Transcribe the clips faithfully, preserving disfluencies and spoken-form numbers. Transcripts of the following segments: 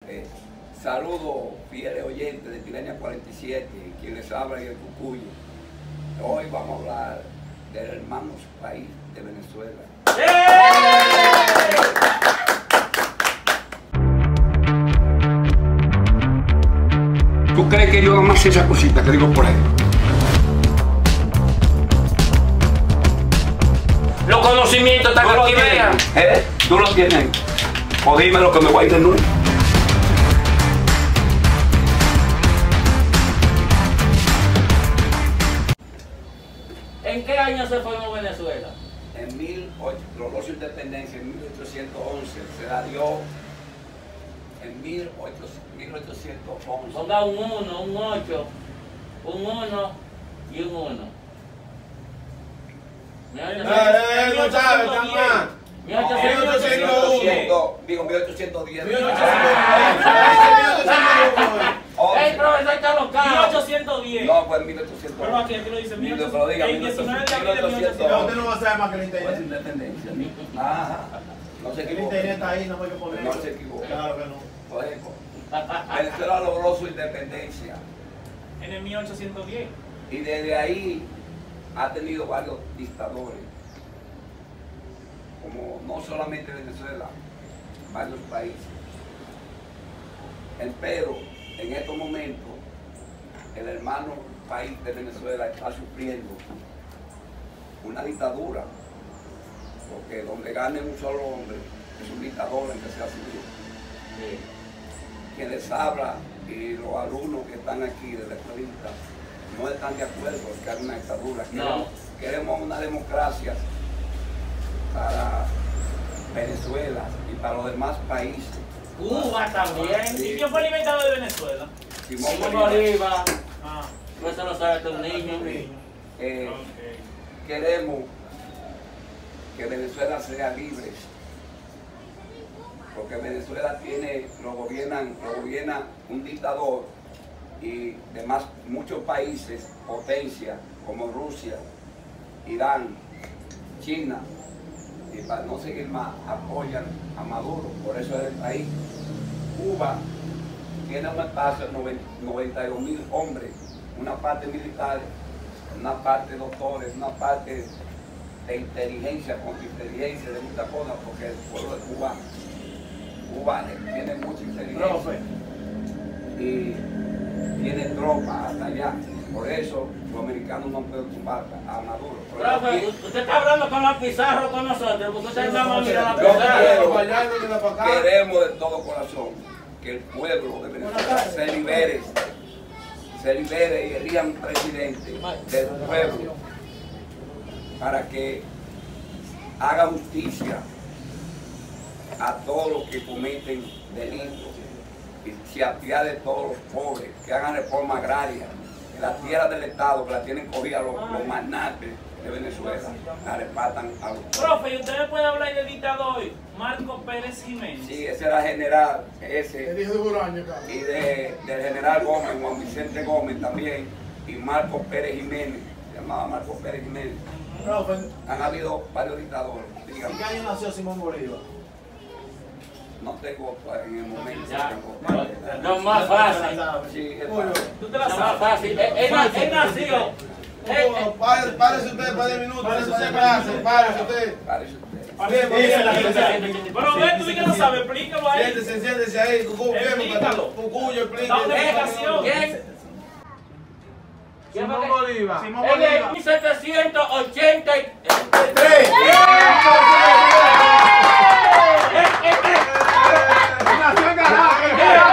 Eh, saludos, fieles oyentes de Pireña cuarenta y siete, quien les habla y el Cucuyo. Hoy vamos a hablar del hermano país de Venezuela. ¿Tú crees que yo hago más esa cosita que digo por ahí? Los conocimientos están aquí, vean. ¿Eh? ¿Tú los tienes? O dime lo que me voy a ir de nuevo. ¿En qué año se formó Venezuela? En mil ochocientos, logró su independencia en mil ochocientos once, se la dio en mil ochocientos once. Ponga un uno, un ocho, un uno y un uno. Eh, no sabe, está mal. mil ochocientos diez. Digo, mil ochocientos diez. ¡Ey, profesor, está local! mil ochocientos diez. No, pues mil ochocientos. Pero aquí, aquí lo dice mil Pero ochocientos diga, diez. mil diecinueve de ochocientos. abril de mil ochocientos Pero diez. usted no va a saber más que el Pues internet. independencia. Ajá. No se El equivoca. internet está ahí, no hay que ponerlo. No se equivoca. Claro que no. Por ejemplo, Venezuela logró su independencia En el mil ochocientos diez. y desde ahí ha tenido varios dictadores, como no solamente Venezuela, varios países. Pero en estos momentos el hermano país de Venezuela está sufriendo una dictadura, porque donde gane un solo hombre es un dictador en que sea civil. Sí. Quien les habla y los alumnos que están aquí de la escuelita no están de acuerdo en que haya una dictadura. Queremos, No. queremos una democracia para Venezuela y para los demás países. Cuba también. Sí. ¿Y quién fue el inventador de Venezuela? Simón Simón Bolívar. Bolívar. Ah, Eso lo sabe todo un niño. Eh, ok. queremos que Venezuela sea libre, porque Venezuela tiene, lo gobiernan, lo gobierna un dictador y demás muchos países, potencias como Rusia, Irán, China, y para no seguir más, apoyan a Maduro, por eso es el país. Cuba tiene un espacio de noventa y dos mil hombres, una parte militar, una parte doctores, una parte de inteligencia, contrainteligencia, de muchas cosas, porque el pueblo de Cuba, Cuba tiene mucha inteligencia Profe. y tiene tropas hasta allá. Por eso los americanos no pueden tumbar a Maduro. Pero yo Profe, quiero- usted está hablando con la pizarra con nosotros, porque usted nada más mira la Yo pizarra. quiero- Para allá, no para acá. Queremos de todo corazón que el pueblo de Venezuela se libere, se libere y elija un presidente del pueblo para que haga justicia a todos los que cometen delitos y se apiade de todos los pobres, que hagan reforma agraria, que las tierras del Estado que la tienen cogida los, los magnates de Venezuela, la repartan a los pobres. Profe, ¿y usted me puede hablar del dictador Marcos Pérez Jiménez? Sí, ese era general, El ese, hijo de Buraño, cabrón. y de, del general Gómez, Juan Vicente Gómez también, y Marcos Pérez Jiménez, se llamaba Marcos Pérez Jiménez. Profe, Han habido varios dictadores, ¿en dígame. qué año nació Simón Bolívar? No tengo pues, en el momento. Ya, tengo- lo, lo más fácil. Sí, es Uy, fácil. ¿Tú te la Lo más sabes? fácil. Él, él, na- él nació. Él- él- Párese párese usted, para diez minutos, párese usted, párese, párese usted. Parece usted. Bien, bien, la Pero ven, tú que no sabes, explícalo ahí. Siéntese, siéntese ahí, Cucu, bien, Explícalo. Cucuyo, explique. Da una explicación. ¿Quién? ¿Quién fue Simón que- Bolívar. Simón En el mil setecientos ochenta y Tres. Nació en Caracas.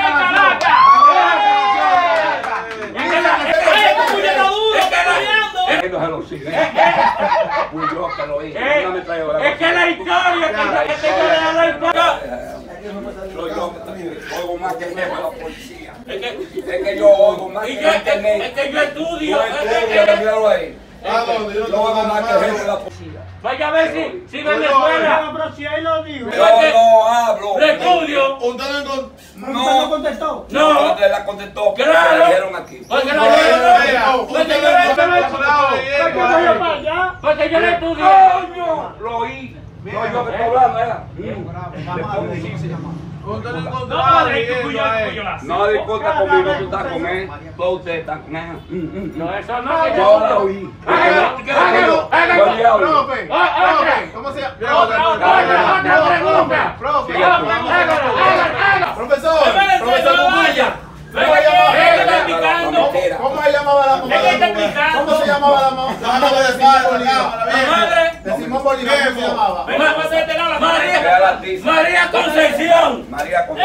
Él no se lo sigue. Fui yo que lo hice. Eh, Una ametralladora. Es que la historia, que yo que tengo de la historia. Soy yo que también oigo más que el jefe de la policía. Es que, Es que yo oigo más y que yo, el es, que- internet. es que yo estudio. Yo es que- estudio, es que- míralo ahí. ¿A dónde? Yo no Yo oigo tengo más que el jefe de la policía. Vaya a ver si, si Oye, Venezuela Pero si ahí lo digo. Yo no hablo. lo estudio. Usted no encont- No. contestó? No. Usted la contestó. que Claro. la dijeron aquí. Porque Mira, no mira, Porque usted yo no le encont- Porque yo le estudio. ¡Coño! Lo oí. No, yo que estoy hablando, era. Vamos a ver, ¿cómo se llama? Usted no No, encontró no, a de Miguel, tu cuyo, a él. cuyo la No discuta conmigo, tú estás con él. Todos ustedes están con él. Mm, mm, mm. No, eso no. que Yo la yo- oí. Hágalo, hágalo, Yo hágalo. le hablo. Profe, Ah, ah, profe, ¿cómo se llama? Otra, otra, otra, otra pregunta. Profe, Sigue Hágalo, tú. hágalo, hágalo, hágalo. profesor, Espérense, profesor, no Cucuyo. vaya. ¿Cómo se llama? Él está No, explicando. no, mentira. ¿Cómo se llamaba la mamá Él de está la mujer? explicando. ¿Cómo se llamaba la mamá la mamá de Simón Bolívar? La madre. De Simón Bolívar, ¿cómo se llamaba? Venga, pasa de este lado la Vea madre. la tiza. María Concepción. María con ¡Eh!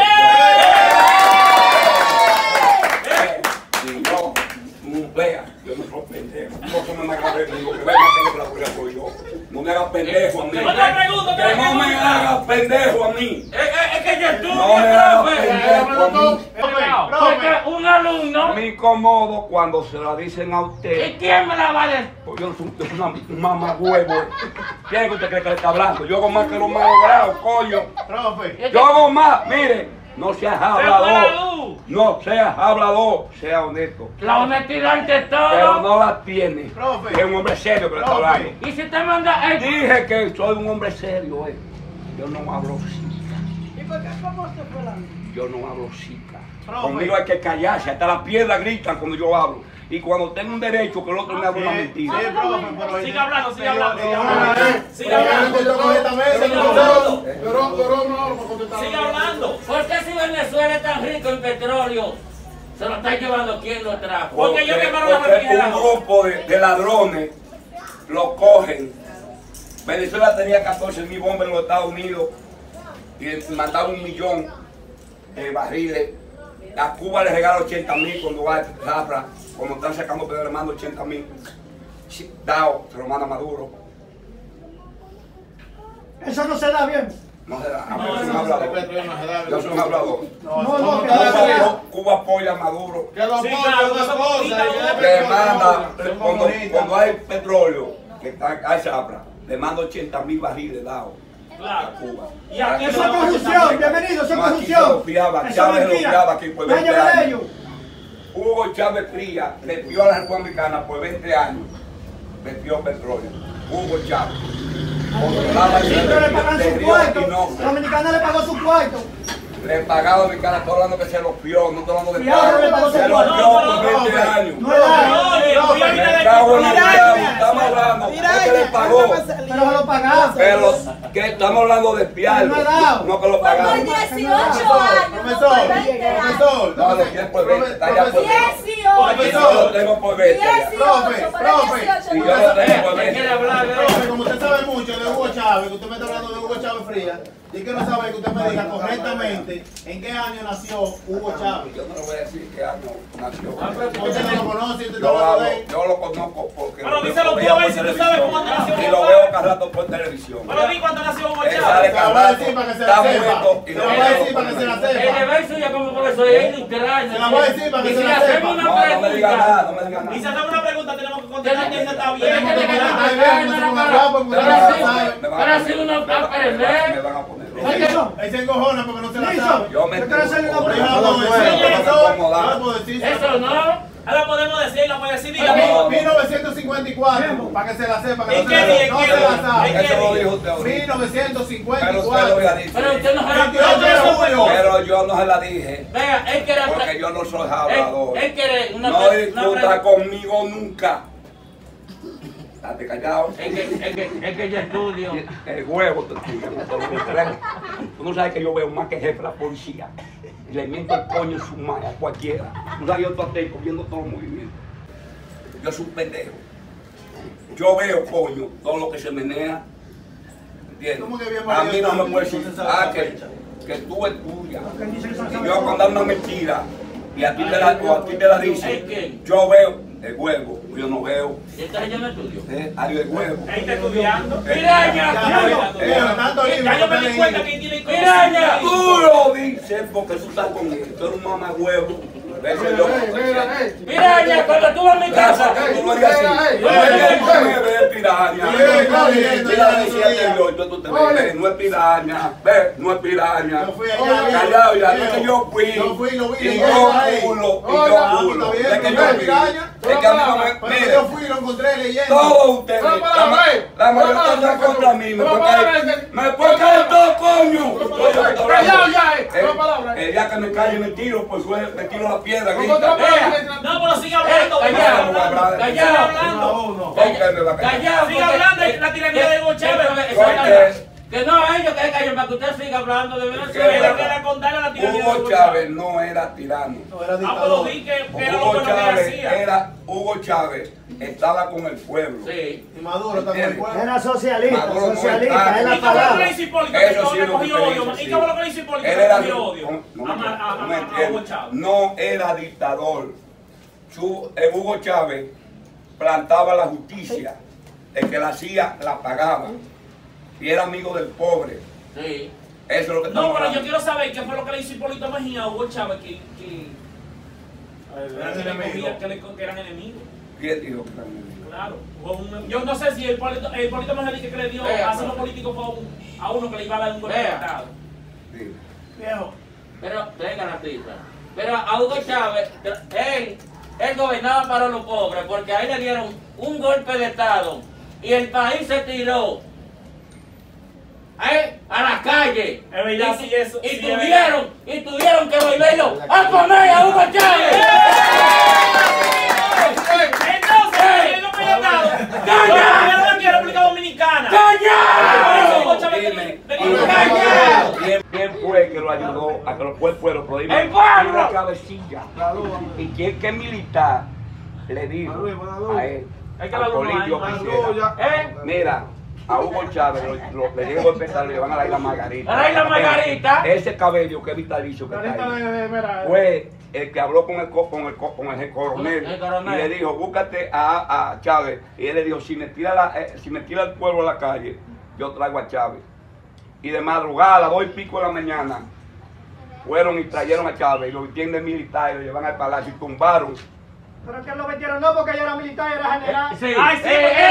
Si yo, mm, vea, yo no soy pendejo. No me hagas pendejo, que venga a tener la pura soy yo. No me hagas pendejo a mí. Otra pregunta, otra Que no me pregunta. hagas pendejo a mí. Es, es- es que yo estudio, No me hagas profe. pendejo a mí. Porque un alumno. Me incomodo cuando se la dicen a ¿Y usted. quién me la va a decir? Pues yo soy yo soy una mamá huevo. ¿Quién es que usted cree que le está hablando? Yo hago más que los más logrados, coño. Profe, Yo hago más, mire, no seas Se fue hablador. la luz. No seas hablador, sea honesto. La honestidad ante Pero todo. no la tiene. Profe. Es un hombre serio que le está Profe. hablando. Y si te manda el... Dije que soy un hombre serio, eh. Yo no hablo cica. ¿Y por qué cómo se fue la luz? Yo no hablo cica. Profe. Conmigo hay que callarse, hasta las piedras gritan cuando yo hablo. Y cuando tengo un derecho que el otro me hable una Sí, mentira. sí, profe, pero Siga hablando, siga hablando. Siga hablando. Siga hablando. Pero, pero no, para contestar. Siga hablando. ¿Por qué si Venezuela es tan rico en petróleo, se lo está llevando quién lo trajo? Porque yo quemaron la porque refrigeradora. un grupo de, de ladrones lo cogen. Venezuela tenía catorce mil bombas en los Estados Unidos y mandaron un millón de barriles. A Cuba le regala ochenta mil cuando va a Zafra, cuando están sacando petróleo le manda ochenta mil. Dao se lo manda Maduro. Eso no se da bien. No se da. A mí yo soy un hablador. Yo soy un hablador. No, no, que Cuba, no se da. Cuba apoya a Maduro. Que lo Sí, ponga claro, una eso cosa. bonita, y que ¿no? le Le manda, Son cuando, bonitas. cuando hay petróleo, que está, hay Zafra, le manda ochenta mil barriles Dao a Claro. Cuba. Y aquí Eso es no- corrupción, bienvenido, eso es No, aquí se corrupción. lo fiaba, Eso Chávez es lo mentira. fiaba aquí por veinte Váyame de años. ellos. Hugo Chávez Fría le pidió a la República Dominicana por veinte años, le pidió petróleo. Hugo Chávez. Controlaba el Siempre le pagan de su Río cuarto. Orinoco. Dominicana le pagó su cuarto. Le pagaba a Dominicana, estoy hablando que se lo fió, no estoy hablando de Fiado, le pagó pago. su Se lo cuarto. fió No, por no, veinte no, años. No es da. Oye, el tío viene Me de cago en el Mira, diablo, estamos hablando, ¿por qué le pagó? Pero se lo pagaba. Pero que estamos hablando de fiarlo, No he dado. no que lo Por pagaron. dieciocho años, no por Profesor, veinte años. profesor. No, lo quiero por veinte, está ya por veinte. dieciocho. Yo lo tengo por veinte ya. dieciocho, pero profe, dieciocho Y no yo lo pasa tengo nada. por ¿Qué quiere veinte. hablar de Profe, como usted sabe mucho de Hugo Chávez, que usted me está hablando de Hugo Chávez Fría, y quiero saber que usted me diga correctamente en qué año nació Hugo Chávez. Yo no le voy a decir qué año nació. Usted no lo conoce, usted está Yo, hablando hablo, de él. yo lo conozco porque Pero lo díselo tú, veía a ver por si tú televisión. sabes cuándo nació Y Hugo lo Chávez. veo cada rato por televisión. Pero di cuándo nació Hugo Él sale Chávez. Se la voy a cada rato, decir para que se la está sepa. muerto y Se lo la voy a veo decir para que se la por El sepa. deber suyo como profesor es ilustrar. Se la voy a decir para que Y se si la hacemos sepa. una No, no me diga nada, no me diga Y si nada. hacemos una pregunta tenemos que contestar que esa está Tiene bien. que porque llegar no- a Está bien, no se ponga bravo, porque usted no la sabe. Me van Pero a así poner- uno me van- aprende. me van a poner. ¿Por qué no? Él se encojona porque no se la Listo. sabe. Yo me Yo quiero hacerle una Por eso pregunta. no puedo decir, Yo me profesor, incomodo. no le puedo decir. Eso no. Ahora podemos decir, la puede decir, No. dígame. mil novecientos cincuenta y cuatro, para que se la sepa, que ¿En no qué se día? la, no ¿En se qué la día? sabe. ¿En qué Eso lo día? dijo usted ahorita. mil novecientos cincuenta y Pero usted lo había cuatro. dicho. Pero usted no se la veintiocho de julio. Pero yo no se la dije. Vea, él quiere Porque yo no soy Él, hablador. él quiere una No pre- una discuta pre- conmigo nunca. Date callado. Es que, es que, es que yo estudio. El huevo te tuyo. Tú no sabes que yo veo más que jefe de la policía. Y le miento el coño en su madre a cualquiera. Tú sabes, yo estoy atento viendo todos los movimientos. Yo soy un pendejo. Yo veo, coño, todo lo que se menea. ¿Entiendes? ¿Cómo que bien A mí no me María? puede decir, No se sabe ah, la que, fecha. que tú es tuya. Porque dice que son Y yo voy a mandar una mentira. Y a ti te la, o a ti te la ¿El dicen. qué? Yo veo el huevo. Yo no veo. Entonces yo no estudio. ¿Eh? Adiós el huevo. Ahí está estudiando. Mira, ya, Ya, eh, tanto libro Ya yo que me di está cuenta ahí. que tiene Mira, Tú lo dices porque tú estás con él. Tú eres un mamá huevo. Ese yo. Mira, ya, cuando tú vas a mi Gracias, casa. tú lo harías así. Yo me voy a comer, piraña. Sí, está bien, Mira, ya, decía ya. anterior, tú tú te ves, ve, no es piraña, ve, no es piraña. Yo fui allá. Callado ya, no es que yo fui. Yo fui, lo vi. Y yo yo ahí. culo, y Oiga, yo culo. está bien, Es que no yo es vi. piraña. Es que a mí no me. Pero Mire, yo fui y lo encontré leyendo. todos ustedes, Pero la, para, ma- ve. la mayoría Pero están para, contra mí, me pero puede para, caer, ve. me puede caer todo, coño. Callado ya, eh. El, No palabra. el día que me calle me tiro, pues suele- me tiro la piedra. Con grita. otra palabra. No, pero sigue hablando. Eh, sigue callado, hablando. callado. Sigue hablando. Uno, uno. ¿Por qué me va a callar? Callado. Sigue porque- hablando de la tiranía de Hugo Chávez. Porque Que no, ellos que callen para que usted siga hablando de ¿Qué? Venezuela. Él quería contarle la tiranía de Hugo Hugo Chávez no era tirano. No era Ah, pero dictador. di que que era lo Hugo bueno que Chávez hacía. era Hugo Chávez estaba con el pueblo. Sí. Y Maduro también fue. Era socialista, Maduro no socialista, es está. la ¿Y qué fue lo que le palabra. hizo Hipólito? Eso Que sí le es lo que cogió usted odio. dice, ¿Y sí. qué fue lo que le hizo Hipólito? Él Que era le cogió odio. no, no A me Mar- a- entiende, no me a- a entiende. Hugo Chávez. No era dictador. Su- eh, Hugo Chávez plantaba la justicia. El que la hacía la pagaba. Y era amigo del pobre. Sí. Eso es lo que No, estamos pero yo hablando. quiero saber qué fue lo que le hizo Hipólito Mejía a Hugo Chávez que, que, Eran que le enemigos. cogía, que, le, que eran enemigos. ¿Quién dijo que era enemigo? Claro. Fue un- yo no sé si el Hipólito, el Hipólito Mejía dice que le dio Vea, a hacer los políticos fue a, un- a uno que le iba a dar un golpe de Vea. estado. Sí. Viejo. Pero, venga la pizza. Pero a Hugo Chávez, él, él gobernaba para los pobres porque ahí le dieron un golpe de estado y el país se tiró ¿eh? a la calle. Es verdad, y, sí, eso, y sí, es tuvieron, y tuvieron que volverlo a poner a Hugo Chávez. Entonces, el golpe de estado. ¡Calla! Lo aquí en República Dominicana. ¡Callao! Hugo Chávez Dime, le- le- dime, ¡Callao! ¿quién, quién fue que lo ayudó a que lo fue el pueblo? Pero dime, ¡El pueblo! dime la cabecilla. ¿Y quién, qué militar le dijo a él, Es que al la luz no hay, político más que luz, hiciera? ¿Eh? Mira, a Hugo Chávez lo, lo- le dijo empezar, le van a la isla Margarita. ¿A la isla Margarita? Ese cabello que es vitalicio que está ahí, fue el que habló con el, co- con el, co- con el coronel, El coronel. y le dijo, búscate a, a Chávez. Y él le dijo, si me tira la, eh, si me tira el pueblo a la calle, yo traigo a Chávez. Y de madrugada, a las dos y pico de la mañana, fueron y trajeron a Chávez y lo entienden militares, lo llevan al palacio y tumbaron. Pero que lo metieron no porque ella era militar, era general. Sí. Ay, sí, Eh, porque- eh,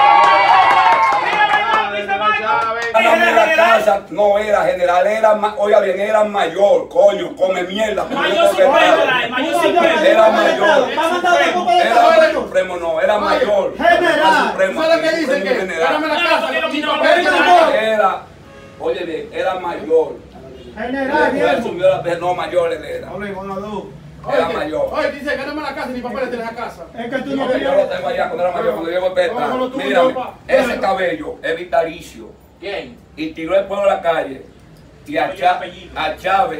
Dice Michael. En la casa no era general, era, ma- oiga bien, era mayor, coño, come mierda. Mayor supremo, la- mayor supremo. Era mayor. Va a mandar la copa de Era Estado. supremo, no, era mayor. General. Supremo, ¿Sabes qué dicen? supremo Que general. dame la Claro, casa. porque no y vino papel, a no. votar. Era, oye bien, era mayor. General, Él viejo. asumió la- no, mayor él era. Hablemos, Maduro. Era Oye, mayor. Oye, dice, gáname la casa, ni papeles tienes la casa. Es que tú No, no que yo lo tengo allá cuando era mayor, cuando yo golpe de Vamos con lo tuyo, Mírame, papá. ese cabello es vitalicio. ¿Quién? Y tiró el pueblo a la calle. Y a, Oye, Chá- apellido. a Chávez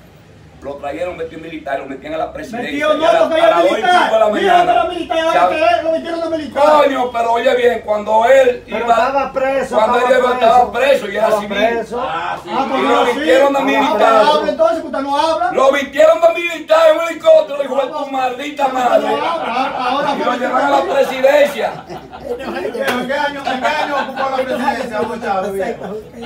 lo trajeron metido en militar, lo metían a la presidencia. Metió Y no a la- porque a ella las es dos y pico de la militar. Dijo que mañana, era militar, ahora Chávez- que él lo metieron de militar. Coño, pero oye bien, cuando él Pero iba. estaba preso. Cuando él estaba iba, estaba preso y era Estaba civil. preso. Ah, sí. Ah, pues Y no, lo sí. vistieron de Ah, militar. pues habla entonces, que usted no habla. Lo vistieron de militar en un helicóptero, hijo de tu maldita madre. No habla, ahora Y lo fue- llevaron a la presidencia. ¿En qué año, en qué año ocupó la presidencia Hugo Chávez? viejo?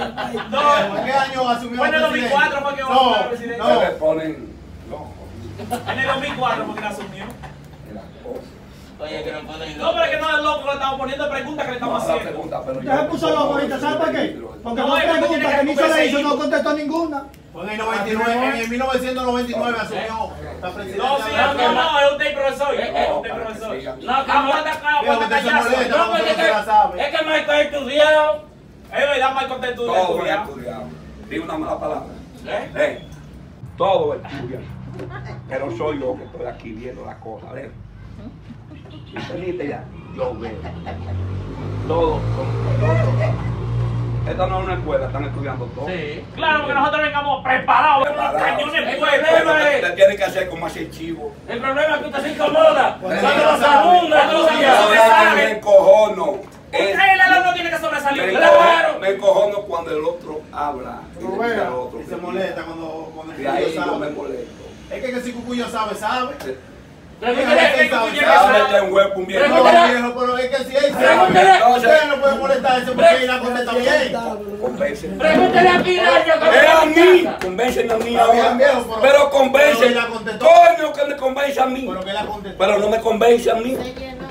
No, ¿En qué año asumió Fue en el la dos mil presidencia? cuatro fue que ocupó la No, presidencia. Se le no. ponen locos. en el dos mil cuatro porque la asumió. de las cosas. Oye, que no pueden No, pero es que no es loco, le estamos poniendo preguntas que le No, estamos la haciendo. pregunta, pero Usted se puso loco ahorita, ¿sabe por qué? Porque No, no es que tú pregunta tienes que que ni se le hizo, perseguir. no contestó ninguna. Fue en el noventa y nueve, en mil novecientos noventa y nueve asumió la presidencia. No, sí, de la no, no, es usted profesor. Eh, eh, Es usted para que profesor. sigan. No, que Aguanta, Fíjate aguanta, que se callazo. molesta. No, porque es que, es que Michael ha estudiado. Es verdad, Michael, te estudia. Todo es estudia. estudiado. Digo una mala palabra. ¿Eh? Eh, todo es estudiado. Pero soy yo que estoy aquí viendo las cosas. ¿Ves? ¿Entendiste ya? Yo veo. Todos son todos. Esta no es una escuela, están estudiando todo. Sí. Claro, porque nosotros vengamos preparados con los Preparados. cañones El puestos. problema es- Usted tiene que hacer como hace el chivo. El problema es que usted se incomoda. Cuando Cuando no lo sabe. segunda Cuando lo estudia. sabe. Ahora me encojono. Es- Usted el alumno tiene que Me sobresalir. Claro. encojono, me encojono cuando el otro habla. Y Lo le dice vea, al otro y que se sí. molesta cuando, cuando el De ahí cucuyo yo me sabe. molesto. Es que si Cucuyo sabe, sabe. Pregúntele, Fíjate, pregúntele, sabe, Sabe que es un hueco, un viejo. No, Pregúntele. viejo, pero es que si él Pregúntele. sabe, usted no puede molestarse porque él la contesta bien. Convénceme. pregúntele a Pinacho que Es a me mí, casa. convencen a mí Está bien, ahora. viejo, pero- Pero convencen. pero él la contestó. Coño, que me convence a mí. Pero que la contestó. Pero no me convence a mí.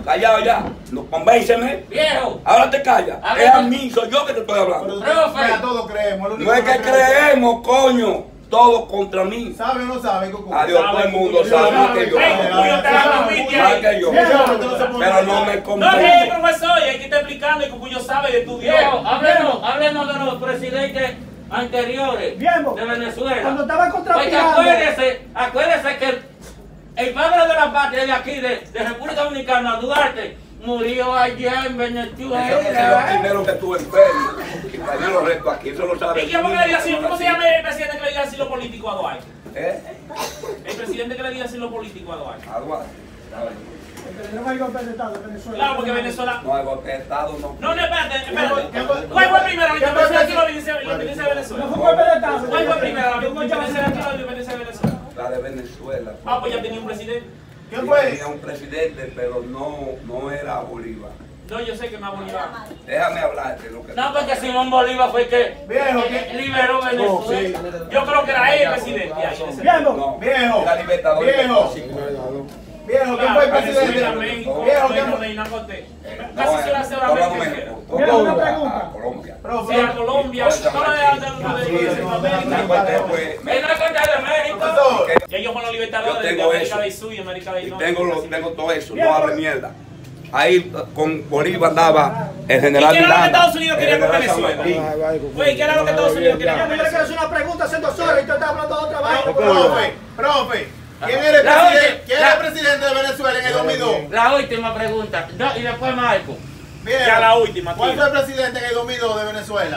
Callado ya. No, convénceme. Viejo. Ahora te callas. Hable Es a con- mí, soy yo que te estoy hablando. Pero Profe. a todos creemos. el único No es que no cree- creemos, coño. Todo contra mí. ¿Sabe o no sabe, Cucu? Adiós, todo el mundo sabe más que yo. Ven, Cucuyo, te la repite Más ahí. que yo. Pero no me No, que convence. es profesor y hay que estar explicando y Cucuyo sabe y estudió. Viejo, háblenos, háblenos de los presidentes anteriores Viejo. de Venezuela. Cuando estaba Porque contrapirando. acuérdese, acuérdese que el, el padre de la patria de aquí, de, de República Dominicana, Duarte, murió allá en Eso es lo Venezuela. primero que estuve enfermo. Y traía los restos aquí, eso lo sabe. ¿Y quién fue que le dio asilo? ¿Cómo se llama el presidente que le dio asilo político a Duarte? ¿Eh? El presidente que le dio asilo político a Duarte. A Duarte. No hay golpe de Estado en Venezuela. Claro, porque Venezuela. No, el golpe de Estado no. No, no, espérate, ¿Quién fue- espérate. ¿Cuál fue primero la independencia de aquí o la independencia de No Venezuela? fue un golpe de Estado. ¿Cuál fue primero la independencia de aquí o la independencia de Venezuela? La de Venezuela. Ah, pues ya tenía un presidente. ¿Quién Sí, fue? tenía un presidente, pero no, no era Bolívar. No, yo sé que no ha Bolívar. Déjame hablarte lo que No, porque Simón Bolívar fue el que Viejo, eh, ¿qué? liberó Venezuela. Yo creo que era él el presidente. ahí en ese- Viejo. No, Viejo. era libertador. Viejo. Viejo, ¿quién fue el Venezuela, presidente? México, Viejo, ¿quién México, fue? Reina Cortés. No, Casi se la hace ahora no, México. no, Mira, una Colombia, pregunta. a Colombia. Profe, Sí, a Colombia, toda la de Sí, Centroamérica. Centroamérica fue- En la cuenta de México. profesor. Y ellos fueron los libertadores Yo de tengo América eso. del Sur y América del Y Norte. tengo, lo, tengo todo eso, Bien, no hable pues. mierda. Ahí con Bolívar andaba el ¿Y general qué era lo que Miranda, Estados Unidos quería el con general San Venezuela? Martín. Güey, ¿qué era lo que Estados Unidos quería Ya, con mira que Venezuela? es una pregunta hace dos horas y tú estás hablando de otra vaina. Profe, profe, ¿quién era el La presidente, oye, ¿quién la- era el presidente de Venezuela en el dos mil dos? La última pregunta. No, y después Marco. Viejo, Ya la última, ¿cuál tío. fue el presidente en el dos mil dos de Venezuela?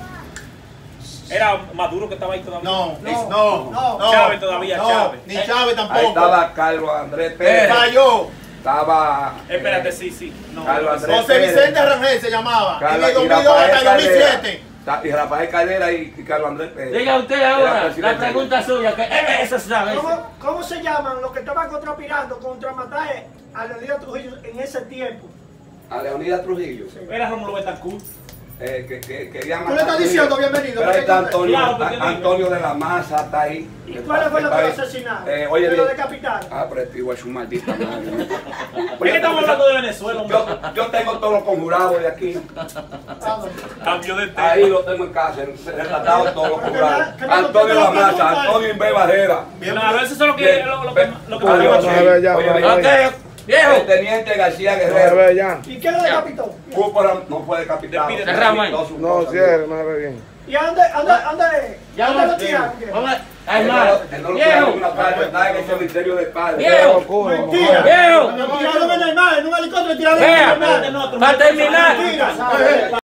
Era Maduro que estaba ahí todavía. No, No, no, no. no. Chávez todavía, no, Chávez. Ni Chávez Ahí tampoco. estaba Carlos Andrés Pérez, Cayó. estaba Espérate, sí, sí. No, Carlos Andrés José Pérez, Vicente Rangel se llamaba. En Carlos- el dos y mil dos Rafael hasta el dos mil Caldera. siete. Ta- y Rafael Caldera y, y Carlos Andrés Pérez. Diga usted Era ahora la presidente. pregunta suya, que él eso sabe. ¿Cómo, ¿Cómo se llaman los que estaban contrapirando contra matar a Leonidas Trujillo en ese tiempo? A Leonidas Trujillo. Era Rómulo Betancourt. Eh, que, que, querían Tú le estás matar a diciendo Trujillo. bienvenido, Pero ahí está porque- Antonio, Claro, porque a- digo. Antonio de la Maza está ahí. ¿Y cuáles fueron los que lo asesinaron? Eh, oye, Que lo bien. decapitaron. Ah, pero este hijo es su maldita madre. ¿Por qué estamos hablando de Venezuela, hombre? Yo, yo tengo todos los conjurados de aquí. Cambio de tema. Ahí lo tengo en casa, retratados todos los Pero que conjurados. na- que no- Antonio que de no la te Maza, preguntan. Antonio Inver Barrera. Claro, eso es lo que Bien. lo, lo que lo que Oye, pasó. oye, ver, ya, oye, ya, oye, ya. Ok, viejo. El teniente García A Guerrero. ver, ya. ¿Y quién lo decapitó? Cúpula no fue decapitado. Despídete, Ramón. Todas sus No, cosas. cierre, no ve bien. ¿Y a dónde, a dónde, a dónde, Ya a dónde lo vamos, tiraron? vamos a Él no hermano. lo- él no lo tiraron en Viejo. una calle, está en el cementerio de padre. Viejo. Mentira. Viejo. Lo tiraron en el mar, en un helicóptero tiraron en Vea, el mar. para terminar. Mentira, ¿sabes?